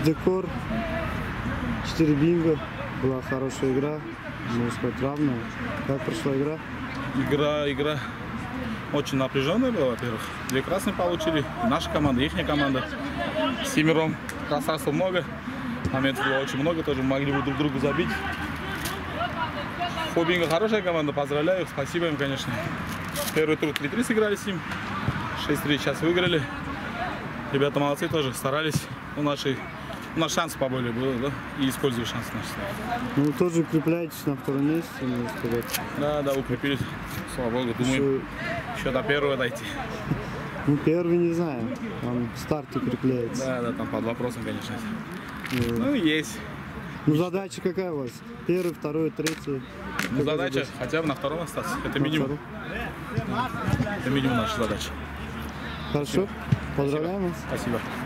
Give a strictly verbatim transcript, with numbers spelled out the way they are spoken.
декор, четыре бинго. Была хорошая игра, можно сказать, равная. Как прошла игра? Игра, игра очень напряженная была, во-первых. Две красные получили, наша команда, ихняя команда. Семером пространства много, моментов было очень много, тоже могли бы друг другу забить. Фобинга хорошая команда, поздравляю их, спасибо им, конечно. Первый тур три-три сыграли с ним, шесть-три сейчас выиграли. Ребята молодцы тоже, старались. У нашей, у нас шанс поболее было, да, и использовали шанс наш. Ну, тоже укрепляетесь на втором месте, можно сказать. Да, да, укрепились, слава богу, думаю, еще до первого дойти. Ну, первый не знаю, там старт укрепляется. Да, да, там под вопросом, конечно. Вот. Ну, есть. Ну, задача какая у вас? Первый, второй, третий? Ну, задача, задача хотя бы на втором остаться. Это минимум. Это минимум наша задача. Хорошо, поздравляем вас. Спасибо.